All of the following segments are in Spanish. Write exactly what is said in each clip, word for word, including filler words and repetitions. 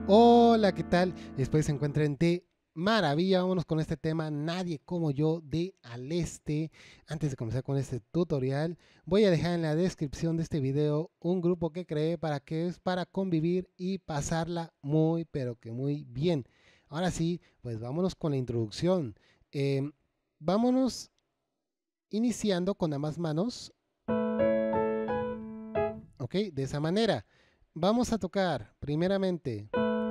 Hola, ¿qué tal? Espero se encuentren de maravilla. Vámonos con este tema, Nadie como yo, de Al Este. Antes de comenzar con este tutorial, voy a dejar en la descripción de este video un grupo que creé para que es para convivir y pasarla muy, pero que muy bien. Ahora sí, pues vámonos con la introducción. Eh, vámonos iniciando con ambas manos, ¿ok? De esa manera. Vamos a tocar primeramente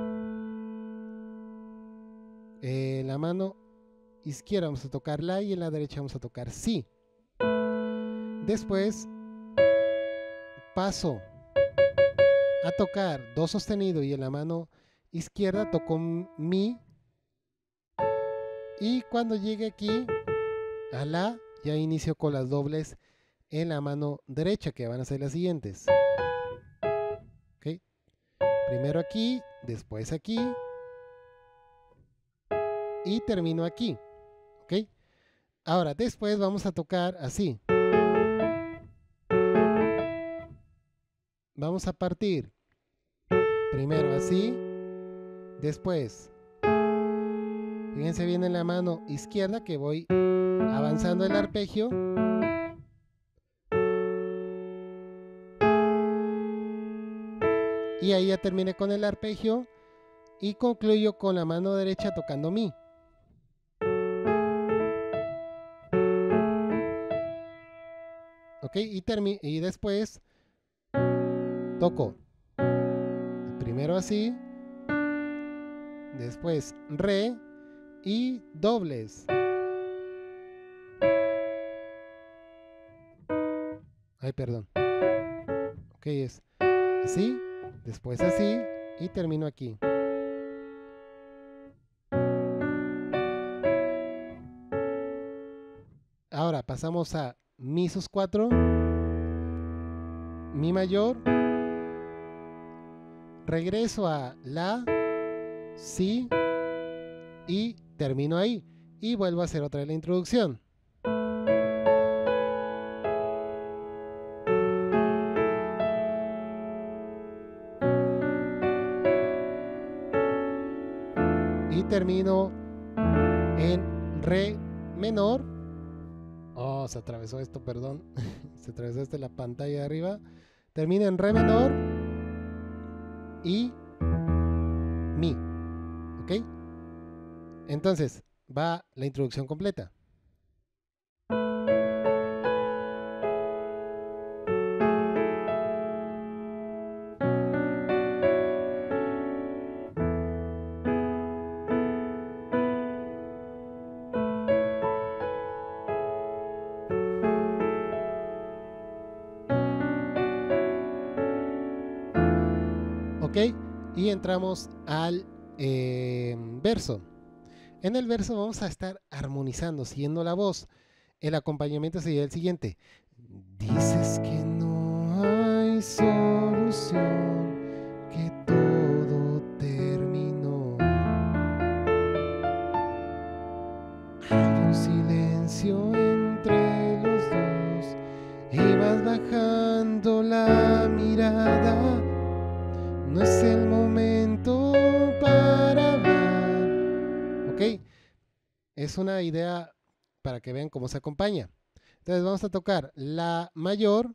eh, la mano izquierda vamos a tocar la y en la derecha vamos a tocar si. Después paso a tocar do sostenido y en la mano izquierda toco mi, y cuando llegue aquí a la ya inicio con las dobles en la mano derecha, que van a ser las siguientes. ¿Okay? Primero aquí, después aquí y termino aquí. ¿Okay? Ahora después vamos a tocar así. Vamos a partir primero así, después fíjense bien en la mano izquierda que voy avanzando el arpegio y ahí ya terminé con el arpegio y concluyo con la mano derecha tocando mi. Ok, y, y después toco primero así, después re y dobles. Ay, perdón. Ok, es así, después así y termino aquí. Ahora pasamos a mi sus cuatro, mi mayor, regreso a la, si y termino ahí. Y vuelvo a hacer otra vez la introducción. Y termino en re menor. Oh, se atravesó esto, perdón. Se atravesó este la pantalla de arriba. Termina en re menor y mi. ¿Ok? Entonces, va la introducción completa. ¿Ok? Y entramos al eh, verso. En el verso vamos a estar armonizando, siguiendo la voz. El acompañamiento sería el siguiente. Dices que no hay solución, que todo terminó. Hay un silencio entre los dos y vas bajando la mirada. No es el momento para hablar. ¿Ok? Es una idea para que vean cómo se acompaña. Entonces vamos a tocar la mayor.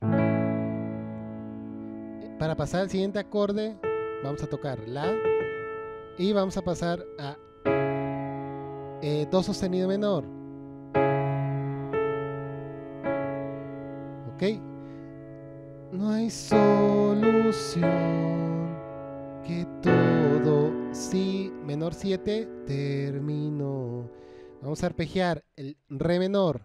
Para pasar al siguiente acorde, vamos a tocar la. Y vamos a pasar a eh, do sostenido menor. ¿Ok? No hay solución, que todo si menor siete terminó. Vamos a arpegiar el re menor.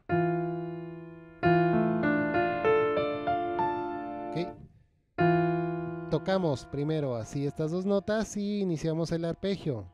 ¿Ok? Tocamos primero así estas dos notas y iniciamos el arpegio.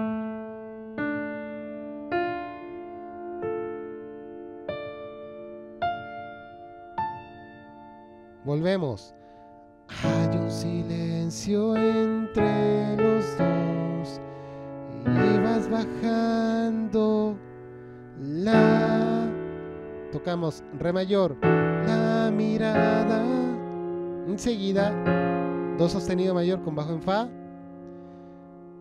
Volvemos. Hay un silencio entre los dos y vas bajando la. Tocamos re mayor, la mirada. Enseguida do sostenido mayor con bajo en fa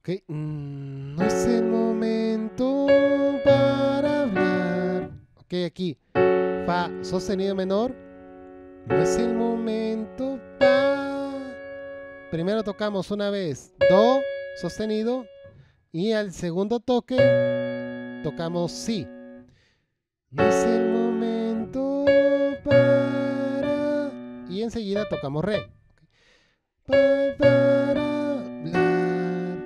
Ok, mm, no es el momento para hablar. Ok, aquí, fa sostenido menor. No es el momento para... Primero tocamos una vez do sostenido y al segundo toque tocamos si. No es el momento para... Y enseguida tocamos re. Para hablar,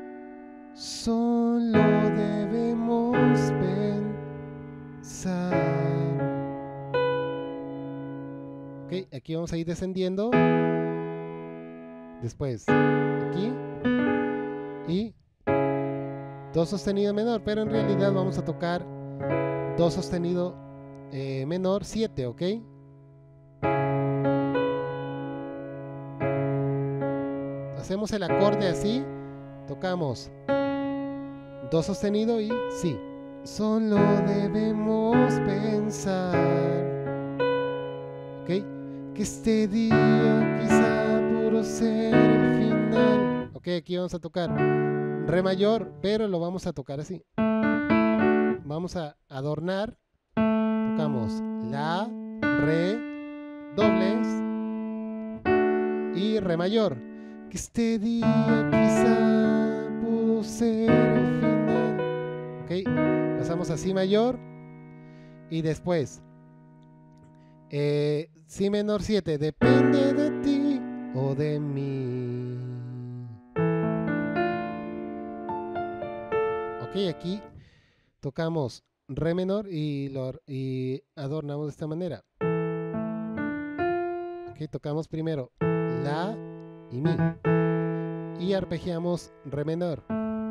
solo debemos pensar. Ok, aquí vamos a ir descendiendo. Después, aquí. Y do sostenido menor, pero en realidad vamos a tocar do sostenido eh, menor siete, ¿ok? Hacemos el acorde así, tocamos do sostenido y si. Solo debemos pensar, ¿ok? Que este día quizá pudo ser el final. Ok, aquí vamos a tocar re mayor, pero lo vamos a tocar así. Vamos a adornar. Tocamos la, re, dobles y re mayor. Que este día quizá pudo ser el final. Ok, pasamos a si mayor y después eh, si menor siete. Depende de ti o de mí. Ok, aquí tocamos re menor y, lo, y adornamos de esta manera. Ok, tocamos primero la y mi y arpegiamos re menor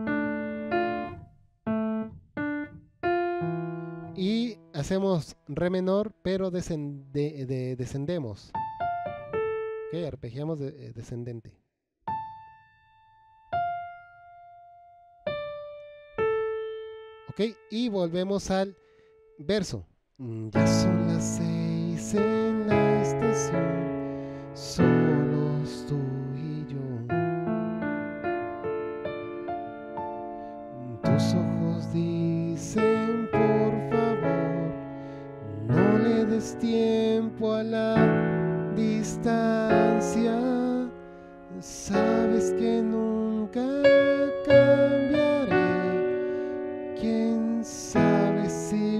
y hacemos re menor pero descende, de, descendemos. Ok, arpegiamos de, de, descendente. Ok, y volvemos al verso. Ya son las seis en la estación, solos tú y yo. Tus ojos dicen por favor, no le des tiempo a la distancia. Sabes que nunca cambiaré. Quién sabe si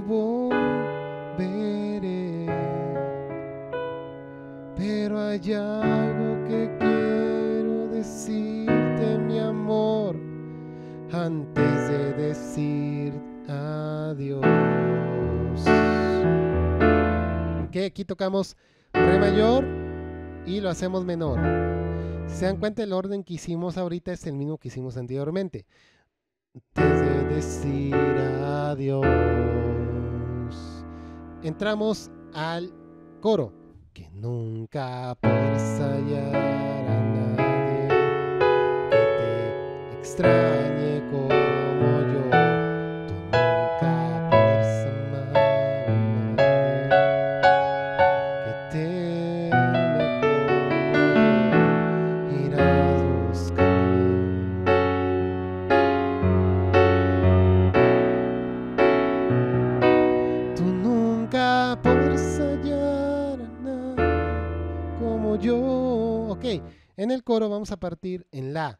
volveré. Pero hay algo que quiero decirte, mi amor, antes de decir adiós. Ok, aquí tocamos re mayor y lo hacemos menor. Si se dan cuenta, el orden que hicimos ahorita es el mismo que hicimos anteriormente. Antes de decir adiós, entramos al coro. Que nunca podrás hallar a nadie que te extrañe como yo. Tú nunca podrás amar a nadie que te ame como yo. Irás buscando. Tú nunca podrás hallar a nadie como yo. Ok, en el coro vamos a partir en la.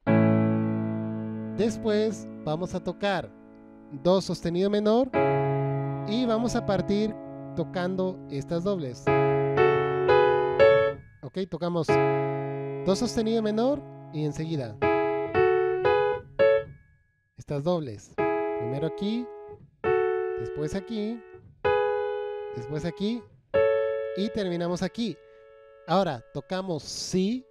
Después vamos a tocar do sostenido menor y vamos a partir tocando estas dobles. Ok, tocamos do sostenido menor y enseguida estas dobles. Primero aquí, después aquí, después aquí y terminamos aquí. Ahora tocamos si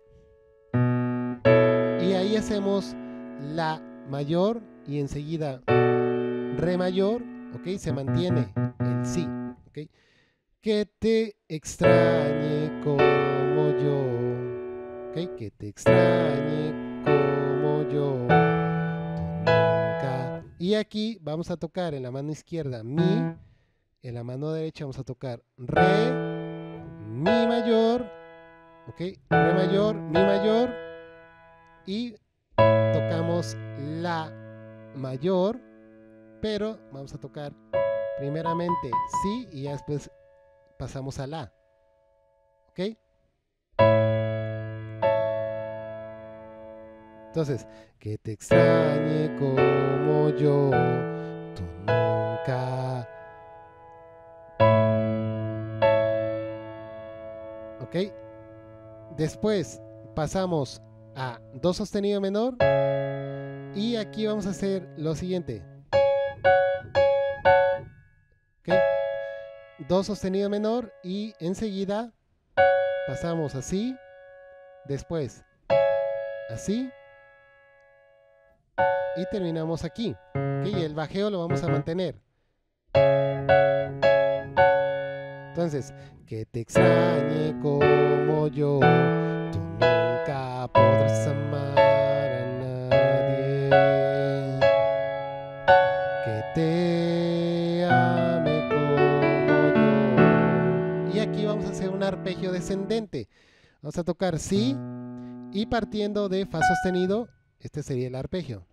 y ahí hacemos la mayor y enseguida re mayor, ok, se mantiene el si, ok. Que te extrañe como yo, ok, que te extrañe como yo. Nunca. Y aquí vamos a tocar en la mano izquierda mi, en la mano derecha vamos a tocar re, mi mayor, ok, re mayor, mi mayor y tocamos la mayor, pero vamos a tocar primeramente si y ya después pasamos a la. ¿Ok? Entonces, que te extrañe como yo, tú nunca. ¿Ok? Después pasamos a do sostenido menor y aquí vamos a hacer lo siguiente. ¿Ok? Do sostenido menor y enseguida pasamos así, después así y terminamos aquí. ¿Okay? Y el bajeo lo vamos a mantener. Entonces, que te extrañe como yo, tú nunca podrás amar a nadie. Que te ame como yo. Y aquí vamos a hacer un arpegio descendente. Vamos a tocar si y partiendo de fa sostenido, este sería el arpegio.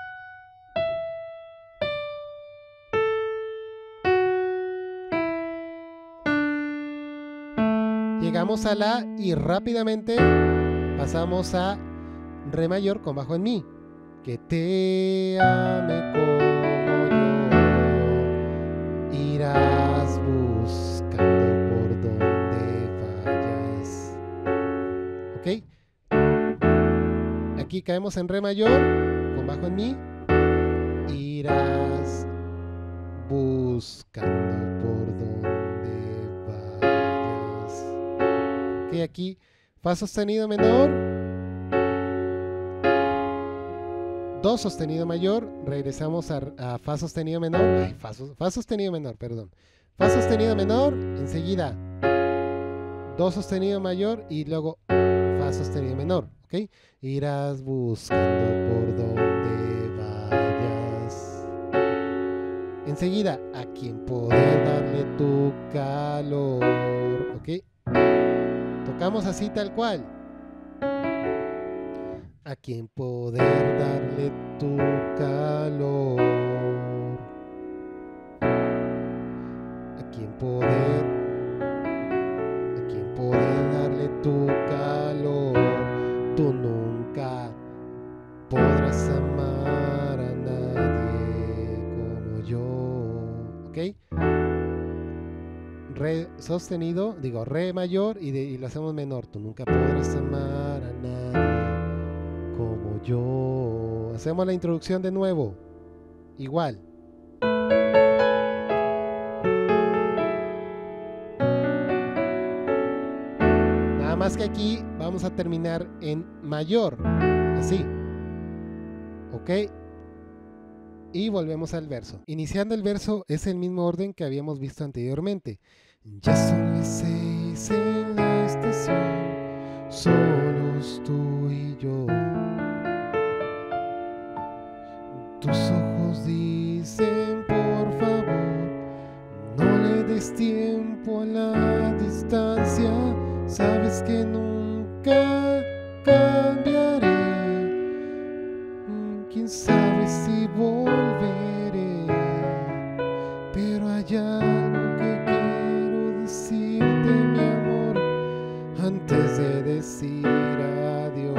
Llegamos a la y rápidamente pasamos a re mayor con bajo en mi. Que te ame como yo, irás buscando por donde vayas. ¿Ok? Aquí caemos en re mayor con bajo en mi. Irás buscando por donde vayas. Ok, aquí fa sostenido menor, do sostenido mayor, regresamos a, a fa sostenido menor, ay, fa, fa sostenido menor, perdón, fa sostenido menor, enseguida do sostenido mayor y luego fa sostenido menor, ¿ok? Irás buscando por donde vayas. Enseguida, a quien poder darle tu calor, ¿ok? Tocamos así tal cual. A quien poder darle tu calor. A quien poder. A quien poder darle tu calor. Tú nunca podrás amar a nadie como yo. ¿Ok? Re sostenido, digo re mayor y, de, y lo hacemos menor. Tú nunca podrás amar a nadie como yo. Hacemos la introducción de nuevo. Igual. Nada más que aquí vamos a terminar en mayor. Así. ¿Ok? Y volvemos al verso. Iniciando el verso es el mismo orden que habíamos visto anteriormente. Ya son las seis en la estación, solos tú y yo. Tus ojos dicen por favor, no le des tiempo a la distancia. Sabes que nunca cambiaré. Quién sabe si volveré, pero hay algo que quiero decirte, mi amor, antes de decir adiós.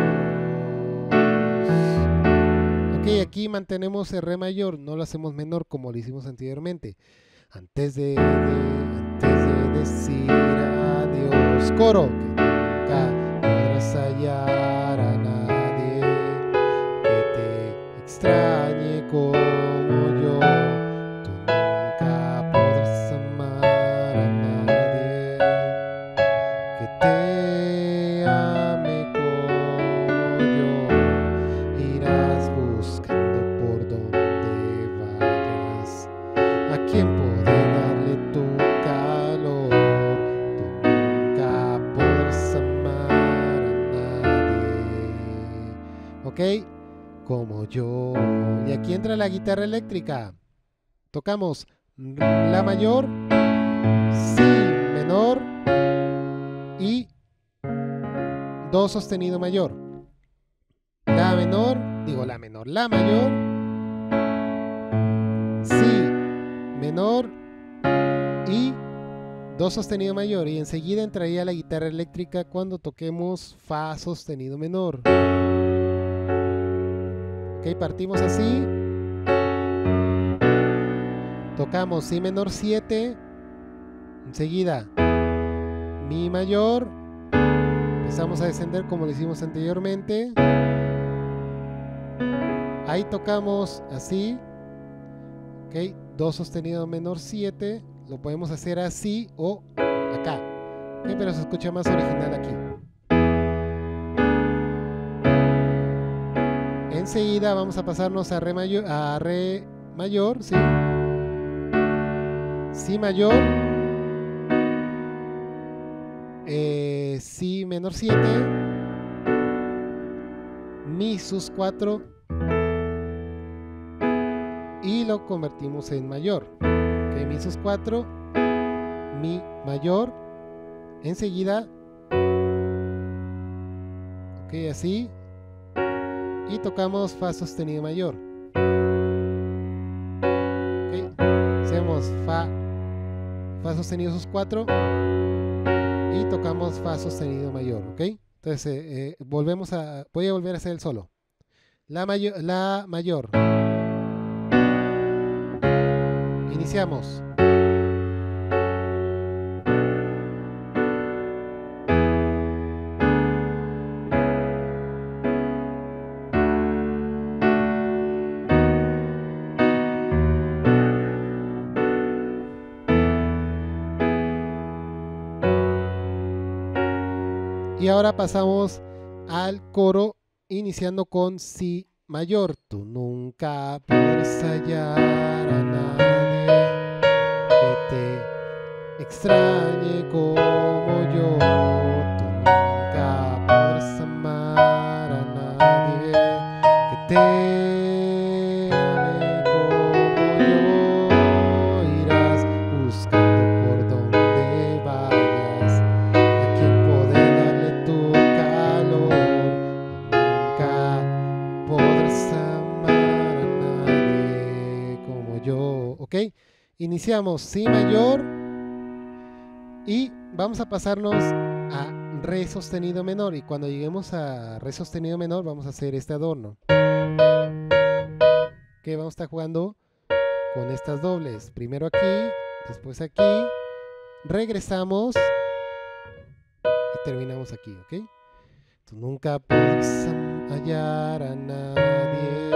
Ok, aquí mantenemos el re mayor, no lo hacemos menor como lo hicimos anteriormente. Antes de, de, antes de decir adiós. Coro. Que nunca podrás hallar a nadie que te extrañe como yo. Tú nunca podrás amar a nadie que te ame como yo. Irás buscando por donde vayas a quien poder darle tu calor. Tú nunca podrás amar a nadie, ¿ok? Como yo. Y aquí entra la guitarra eléctrica. Tocamos la mayor, si menor y do sostenido mayor. La menor, digo la la menor, la mayor, si menor y do sostenido mayor, y enseguida entraría la guitarra eléctrica cuando toquemos fa sostenido menor. Ok, partimos así, tocamos si menor siete, enseguida mi mayor, empezamos a descender como lo hicimos anteriormente, ahí tocamos así, ok, do sostenido menor siete, lo podemos hacer así o acá, okay, pero se escucha más original aquí. Enseguida vamos a pasarnos a re mayor, a re mayor, ¿sí? Si mayor, eh, si menor siete, mi sus cuatro y lo convertimos en mayor. Okay, mi sus cuatro, mi mayor, enseguida, ok, así, y tocamos fa sostenido mayor. Okay, hacemos fa, fa sostenido sus cuatro y tocamos fa sostenido mayor, ok. Entonces eh, eh, volvemos a, voy a volver a hacer el solo. La mayor, la mayor. Iniciamos. Y ahora pasamos al coro iniciando con si mayor. Tú nunca podrás hallar a nadie que te extrañe como yo. Tú nunca podrás amar a nadie que te ame como yo. Irás buscando por donde vayas a quien poder darle tu calor. Nunca podrás amar a nadie como yo. ¿Ok? Iniciamos si mayor y vamos a pasarnos a re sostenido menor, y cuando lleguemos a re sostenido menor vamos a hacer este adorno que vamos a estar jugando con estas dobles, primero aquí, después aquí, regresamos y terminamos aquí, ¿ok? Tú nunca podrás hallar a nadie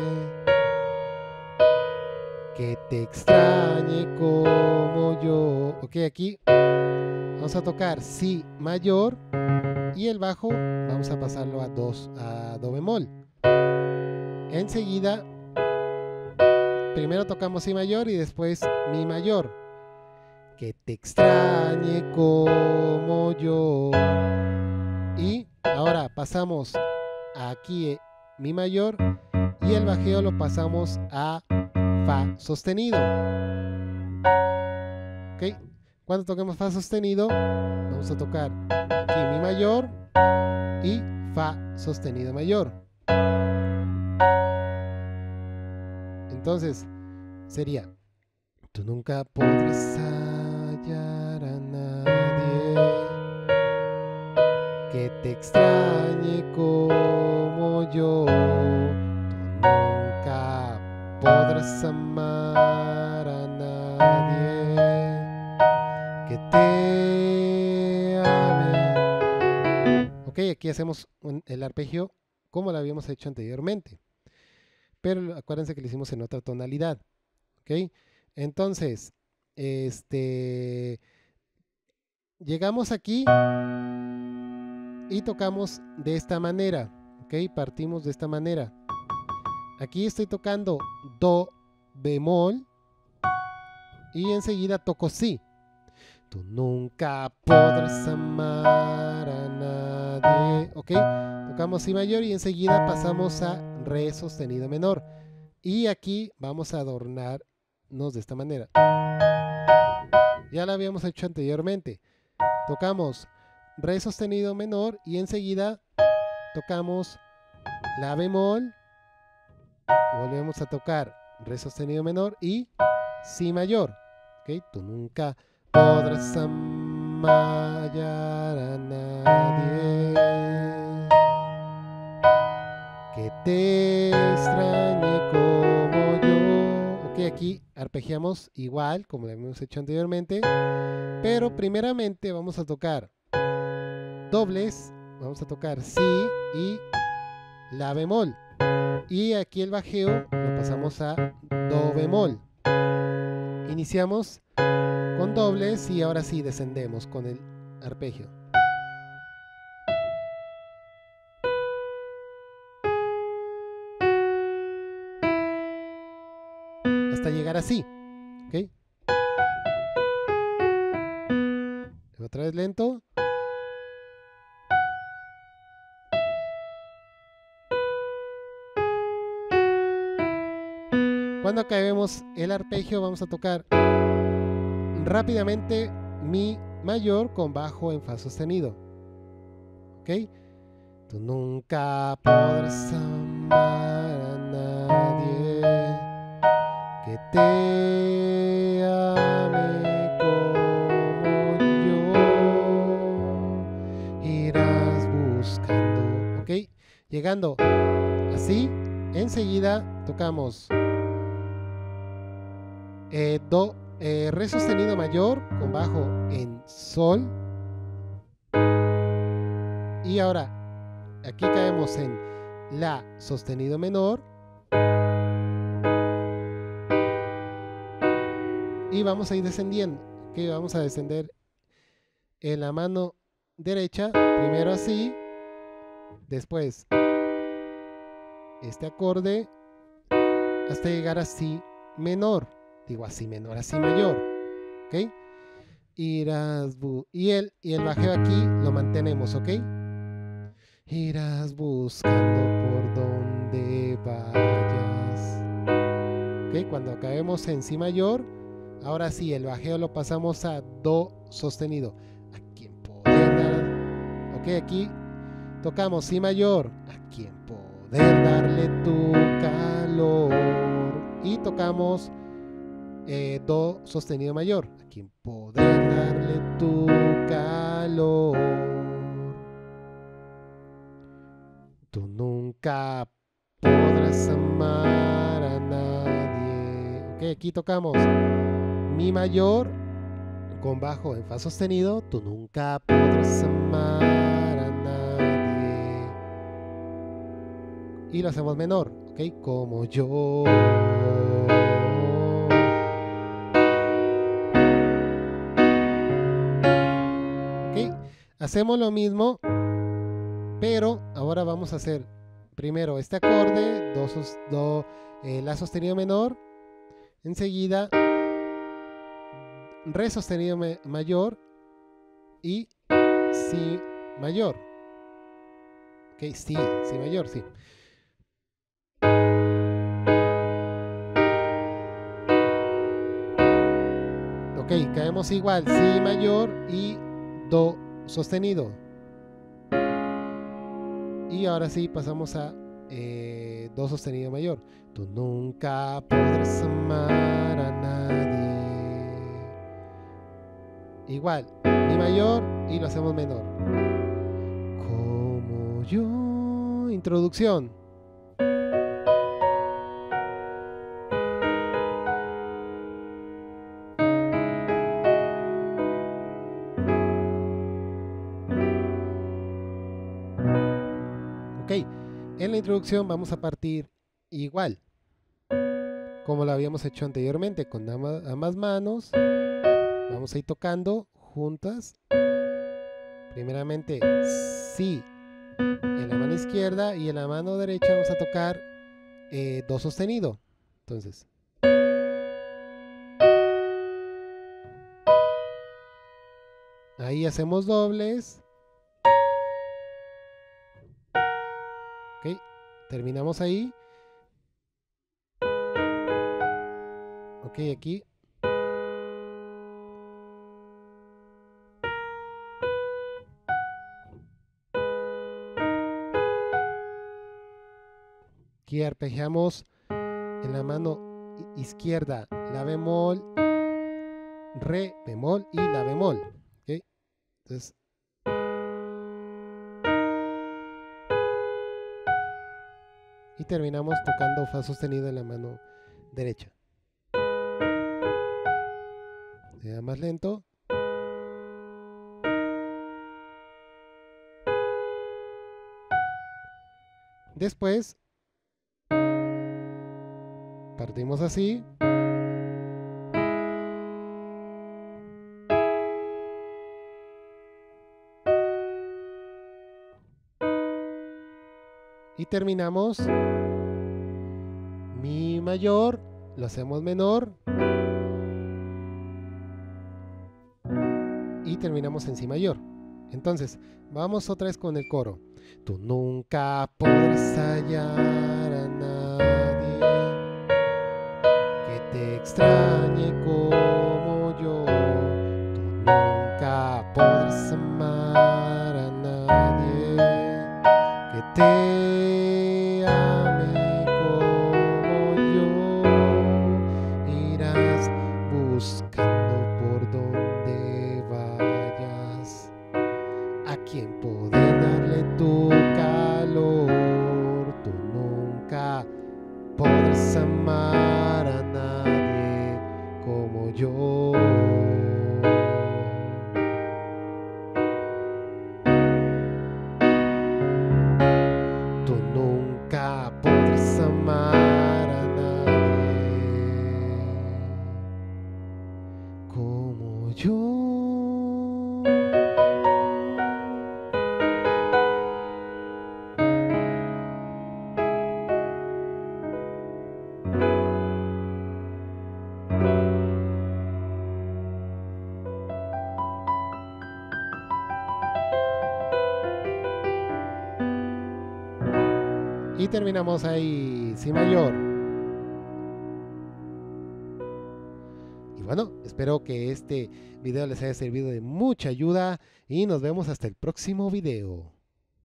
que te extrañe como yo. Ok, aquí vamos a tocar si mayor y el bajo vamos a pasarlo a dos, a do bemol. Enseguida, primero tocamos si mayor y después mi mayor. Que te extrañe como yo. Y ahora pasamos aquí eh, mi mayor y el bajeo lo pasamos a fa sostenido. Ok, cuando toquemos fa sostenido vamos a tocar aquí mi mayor y fa sostenido mayor. Entonces sería: tú nunca podrás hallar a nadie que te extrañe como yo. Tú nunca podrás amar a nadie que te ame. Ok, aquí hacemos un, el arpegio como lo habíamos hecho anteriormente, pero acuérdense que lo hicimos en otra tonalidad. Ok, entonces este llegamos aquí y tocamos de esta manera. Ok, partimos de esta manera. Aquí estoy tocando do bemol y enseguida toco si. Tú nunca podrás amar a nadie. Ok, tocamos si mayor y enseguida pasamos a re sostenido menor. Y aquí vamos a adornarnos de esta manera. Ya lo habíamos hecho anteriormente. Tocamos re sostenido menor y enseguida tocamos la bemol volvemos a tocar re sostenido menor y si mayor. ¿Okay? Tú nunca podrás amar a nadie que te extrañe como yo. Ok, aquí arpegiamos igual como lo hemos hecho anteriormente, pero primeramente vamos a tocar dobles, vamos a tocar si y la bemol, y aquí el bajeo lo pasamos a do bemol. Iniciamos con dobles y ahora sí descendemos con el arpegio hasta llegar así. ¿Ok? Otra vez lento. Cuando acabemos el arpegio vamos a tocar rápidamente mi mayor con bajo en fa sostenido. ¿Ok? Tú nunca podrás amar a nadie que te ame como yo. Irás buscando. ¿Ok? Llegando así, enseguida tocamos eh, do, eh, re sostenido mayor con bajo en sol. Y ahora aquí caemos en la sostenido menor y vamos a ir descendiendo. Okay, vamos a descender en la mano derecha, primero así, después este acorde hasta llegar a si menor. Digo así menor, así mayor. ¿Ok? Irás y el, y el bajeo aquí lo mantenemos, ¿ok? Irás buscando por donde vayas. ¿Ok? Cuando acabemos en si mayor, ahora sí, el bajeo lo pasamos a do sostenido. A quien poder dar. Ok, aquí tocamos si mayor. A quien poder darle tu calor. Y tocamos eh, do sostenido mayor. A quien poder darle tu calor. Tú nunca podrás amar a nadie. Ok, aquí tocamos mi mayor con bajo en fa sostenido. Tú nunca podrás amar a nadie. Y lo hacemos menor, ok, como yo. Ok, hacemos lo mismo, pero ahora vamos a hacer primero este acorde, do, do eh, la sostenido menor, enseguida re sostenido mayor y si mayor. Ok, si, si mayor, sí. Ok, caemos igual, si mayor y do sostenido. Y ahora sí pasamos a eh, do sostenido mayor. Tú nunca podrás amar a nadie. Igual, mi mayor y lo hacemos menor. Como yo. Introducción. Ok, en la introducción vamos a partir igual, como lo habíamos hecho anteriormente, con ambas manos. Vamos a ir tocando juntas. Primeramente, si en la mano izquierda y en la mano derecha vamos a tocar eh, do sostenido. Entonces, ahí hacemos dobles. Ok, terminamos ahí. Ok, aquí. Aquí arpegiamos en la mano izquierda la bemol, re bemol y la bemol. ¿Okay? Entonces, y terminamos tocando fa sostenido en la mano derecha. Se más lento. Después partimos así. Y terminamos mi mayor, lo hacemos menor. Y terminamos en si mayor. Entonces, vamos otra vez con el coro. Tú nunca podrás hallar a nadie que te extrañe como yo. Tú nunca podrás amar a nadie que te ame como yo. Irás buscando por donde vayas a quien poder darle tu calor. Tú nunca podrás amar a nadie como yo. Tú nunca podrás amar a nadie como yo. Y terminamos ahí, si mayor. Y bueno, espero que este video les haya servido de mucha ayuda y nos vemos hasta el próximo video.